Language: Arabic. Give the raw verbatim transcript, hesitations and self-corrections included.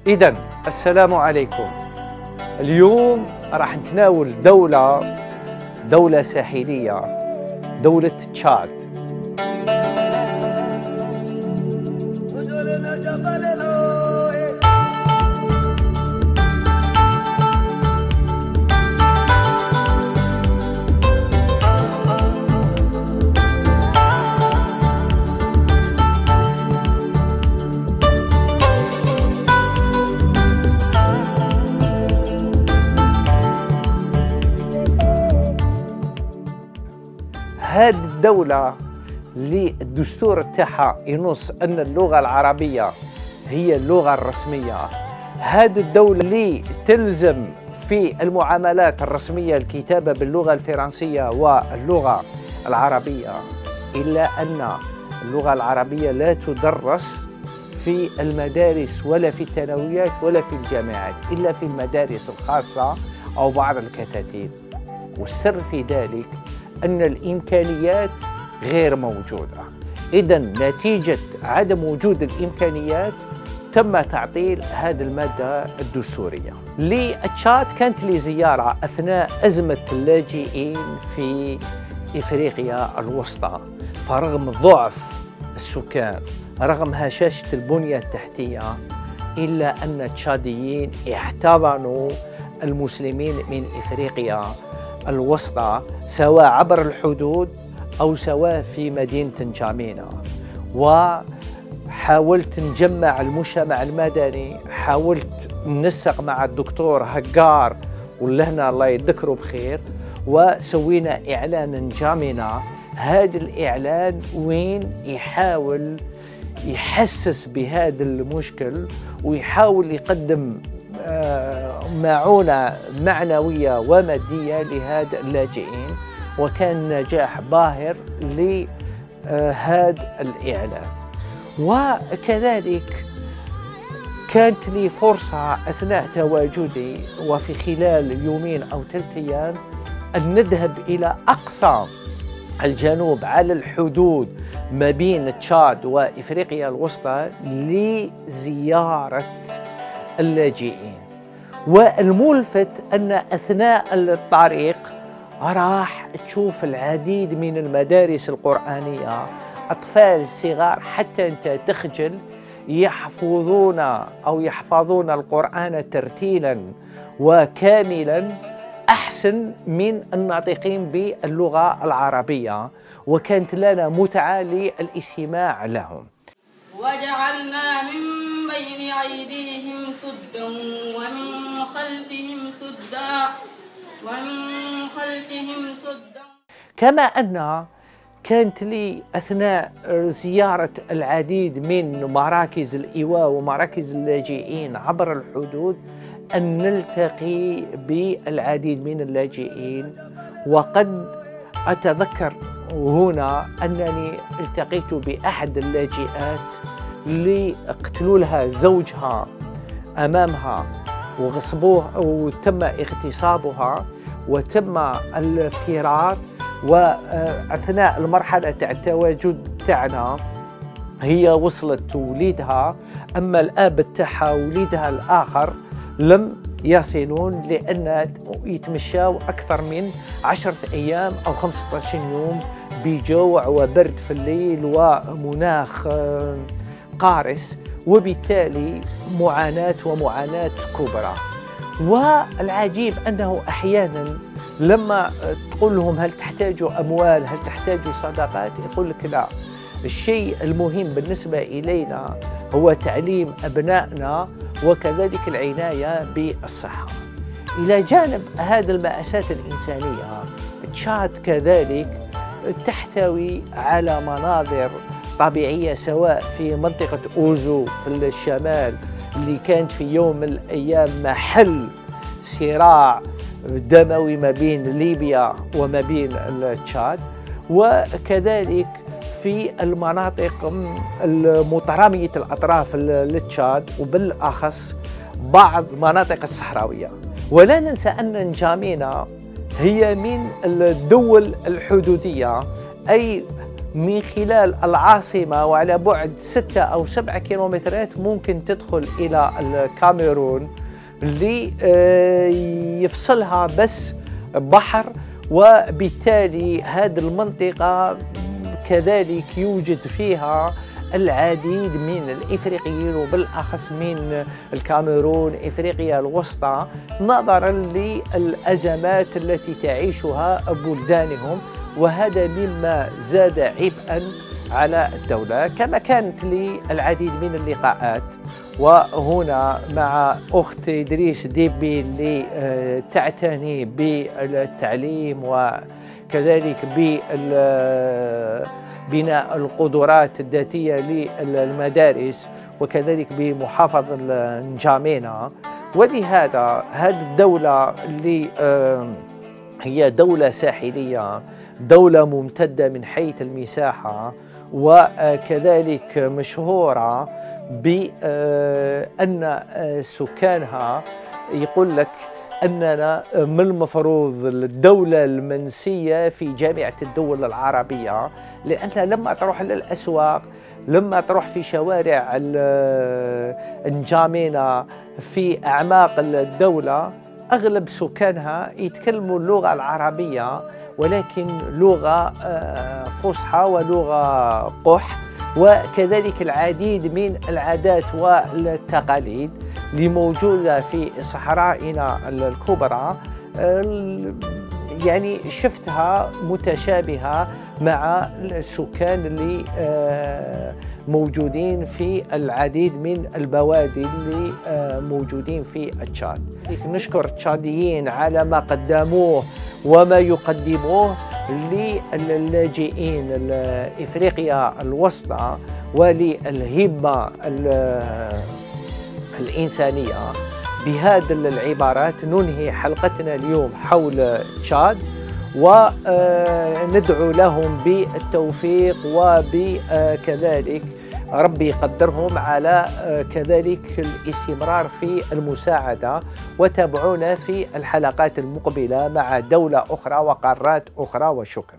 إذن السلام عليكم. اليوم راح نتناول دولة دولة ساحلية، دولة تشاد. هذه الدولة اللي الدستور تاعها ينص أن اللغة العربية هي اللغة الرسمية، هذه الدولة اللي تلزم في المعاملات الرسمية الكتابة باللغة الفرنسية واللغة العربية، إلا أن اللغة العربية لا تدرس في المدارس ولا في الثانويات ولا في الجامعات، إلا في المدارس الخاصة أو بعض الكتاتيب. والسر في ذلك أن الإمكانيات غير موجودة. إذن نتيجة عدم وجود الإمكانيات تم تعطيل هذه المادة الدستورية. لتشاد كانت لي زيارة أثناء أزمة اللاجئين في إفريقيا الوسطى، فرغم ضعف السكان، رغم هشاشة البنية التحتية، إلا أن التشاديين احتضنوا المسلمين من إفريقيا الوسطى، سواء عبر الحدود أو سواء في مدينة نجامينا. وحاولت نجمع المجتمع المدني، حاولت ننسق مع الدكتور هجار ولهنا الله يذكره بخير، وسوينا إعلان نجامينا. هذا الإعلان وين يحاول يحسس بهذا المشكل ويحاول يقدم معونة معنوية ومادية لهذا اللاجئين، وكان نجاح باهر لهذا الإعلان. وكذلك كانت لي فرصة أثناء تواجدي وفي خلال يومين أو ثلاثة أيام أن نذهب إلى أقصى الجنوب على الحدود ما بين تشاد وإفريقيا الوسطى لزيارة اللاجئين. والملفت أن أثناء الطريق راح تشوف العديد من المدارس القرآنية، أطفال صغار حتى أنت تخجل يحفظون أو يحفظون القرآن ترتيلا وكاملا أحسن من الناطقين باللغة العربية، وكانت لنا متعة للاستماع لهم. وجعلنا من بين أيديهم سدا ومن خلفهم سدا ومن خلفهم سدا. كما أن كانت لي أثناء زيارة العديد من مراكز الإيواء ومراكز اللاجئين عبر الحدود أن نلتقي بالعديد من اللاجئين. وقد أتذكر هنا أنني التقيت بأحد اللاجئات اللي اقتلوا لها زوجها أمامها وغصبوه وتم اغتصابها وتم الفرار. وأثناء المرحلة تاع التواجد تاعنا هي وصلت وليدها، أما الآب تاعها وليدها الآخر لم يصلون لأن يتمشاو أكثر من عشرة أيام أو خمسة عشر يوم بجوع وبرد في الليل ومناخ قارس، وبالتالي معاناة ومعاناة كبرى. والعجيب أنه أحيانا لما تقول لهم هل تحتاجوا أموال، هل تحتاجوا صدقات، يقول لك لا، الشيء المهم بالنسبة إلينا هو تعليم أبنائنا وكذلك العناية بالصحة. إلى جانب هذه المأساة الإنسانية، تشاد كذلك تحتوي على مناظر طبيعية، سواء في منطقة أوزو في الشمال اللي كانت في يوم من الأيام محل صراع دموي ما بين ليبيا وما بين تشاد، وكذلك في المناطق المترامية الأطراف لتشاد وبالأخص بعض المناطق الصحراوية. ولا ننسى أن نجامينا هي من الدول الحدودية، أي من خلال العاصمة وعلى بعد ستة أو سبعة كيلومترات ممكن تدخل إلى الكاميرون اللي يفصلها بس بحر، وبالتالي هذه المنطقة كذلك يوجد فيها العديد من الإفريقيين وبالأخص من الكاميرون إفريقيا الوسطى، نظرا للأزمات التي تعيشها بلدانهم، وهذا مما زاد عبئا على الدولة. كما كانت لي العديد من اللقاءات وهنا مع أخت إدريس ديبي اللي تعتني بالتعليم وكذلك ببناء القدرات الذاتية للمدارس وكذلك بمحافظة نجامينا. ولهذا هذه الدولة اللي هي دولة ساحلية، دولة ممتدة من حيث المساحة، وكذلك مشهورة بأن سكانها يقول لك أننا من المفروض الدولة المنسية في جامعة الدول العربية، لأنها لما تروح للأسواق، لما تروح في شوارع نجامينا في أعماق الدولة، أغلب سكانها يتكلموا اللغة العربية، ولكن لغة فصحى ولغة قح، وكذلك العديد من العادات والتقاليد اللي موجودة في صحرائنا الكبرى يعني شفتها متشابهة مع السكان اللي موجودين في العديد من البوادي اللي موجودين في تشاد. نشكر التشاديين على ما قدموه وما يقدموه للاجئين الإفريقيا الوسطى وللهمة الإنسانية. بهذه العبارات ننهي حلقتنا اليوم حول تشاد، وندعو لهم بالتوفيق وبكذلك ربي يقدرهم على كذلك الاستمرار في المساعدة. وتابعونا في الحلقات المقبلة مع دولة أخرى وقارات أخرى، وشكرا.